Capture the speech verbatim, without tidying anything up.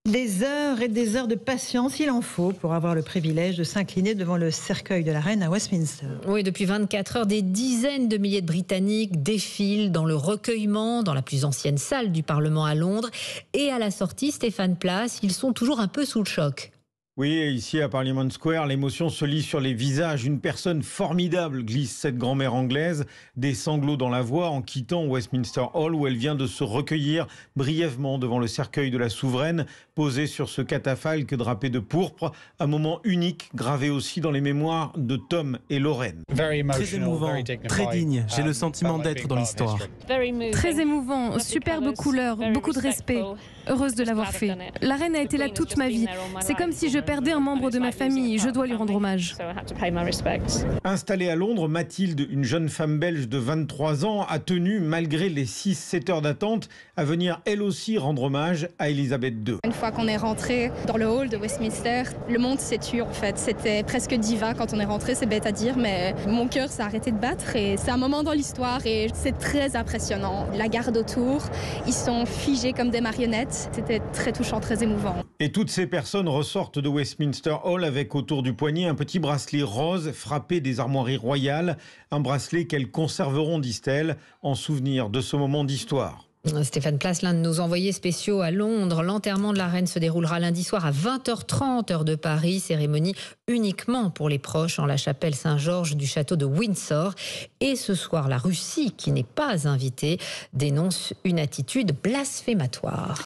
Des heures et des heures de patience, il en faut pour avoir le privilège de s'incliner devant le cercueil de la reine à Westminster. Oui, depuis vingt-quatre heures, des dizaines de milliers de Britanniques défilent dans le recueillement, dans la plus ancienne salle du Parlement à Londres. Et à la sortie, Stéphane Place, ils sont toujours un peu sous le choc. Oui, et ici à Parliament Square, l'émotion se lit sur les visages. Une personne formidable, glisse cette grand-mère anglaise, des sanglots dans la voix en quittant Westminster Hall où elle vient de se recueillir brièvement devant le cercueil de la souveraine, posé sur ce catafalque drapé de pourpre. Un moment unique, gravé aussi dans les mémoires de Tom et Lorraine. Très émouvant, très digne. J'ai le sentiment d'être dans l'histoire. Très émouvant, superbe couleur, beaucoup de respect. Heureuse de l'avoir fait. La reine a été là toute ma vie. C'est comme si je perdais un membre de ma famille. Je dois lui rendre hommage. Installée à Londres, Mathilde, une jeune femme belge de vingt-trois ans, a tenu, malgré les six sept heures d'attente, à venir elle aussi rendre hommage à Elisabeth deux. Une fois qu'on est rentré dans le hall de Westminster, le monde s'est tué en fait. C'était presque divin quand on est rentré, c'est bête à dire, mais mon cœur s'est arrêté de battre et c'est un moment dans l'histoire et c'est très impressionnant. La garde autour, ils sont figés comme des marionnettes. C'était très touchant, très émouvant. Et toutes ces personnes ressortent de Westminster Hall avec autour du poignet un petit bracelet rose frappé des armoiries royales. Un bracelet qu'elles conserveront, disent-elles, en souvenir de ce moment d'histoire. Stéphane Place, l'un de nos envoyés spéciaux à Londres. L'enterrement de la reine se déroulera lundi soir à vingt heures trente, heure de Paris. Cérémonie uniquement pour les proches en la chapelle Saint-Georges du château de Windsor. Et ce soir, la Russie, qui n'est pas invitée, dénonce une attitude blasphématoire.